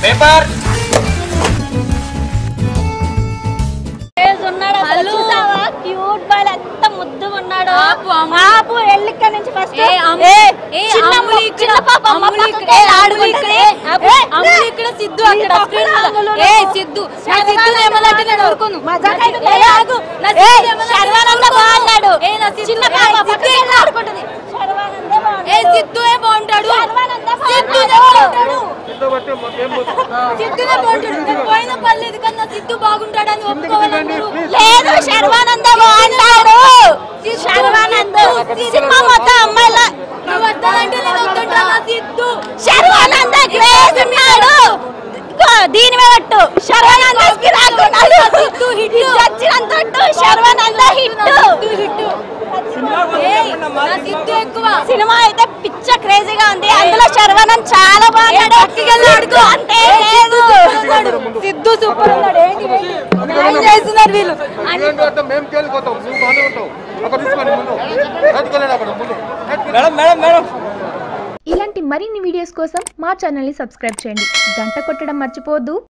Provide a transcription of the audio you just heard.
Paper cute boy ఎంత ముద్దుగా ఉన్నాడు. ఆపు ఎల్లిక్క నుంచి ఫస్ట్ ఇక్కడ సిద్ధు అక్కడ సిద్ధు శర్వానంద బాగున్నాడు. చిన్న సిద్ధునే బాగుంటాడు. సిద్ధునే బాగుంటాడు. పోయిన పర్లేదు కన్నా సిద్ధు బాగుంటాడని ఒప్పుకోవాలి. లేదు శర్వానంద బాగుంటాడు. శర్వానంద సినిమా మొత్తం అమ్మాయిల నువ్వు వస్తానంటే నేను వద్దంటానా. సిద్ధు శర్వానంద క్రేజ్ ఉన్నాడు. దీని పెట్టు శర్వానందకి రాకున్నాడు. చచ్చినంత శర్వానంద హిట్. సినిమా అయితే పిచ్చ క్రేజీగా ఉంది. అందులో శర్వానంద్ చాలా బాగున్నాడు. అంతే లేదు సిద్ధు సూపర్ ఉన్నాడు. చేస్తున్నారు వీళ్ళు. ఇలాంటి మరిన్ని వీడియోస్ కోసం మా ఛానల్ని సబ్స్క్రైబ్ చేయండి. గంట కొట్టడం మర్చిపోవద్దు.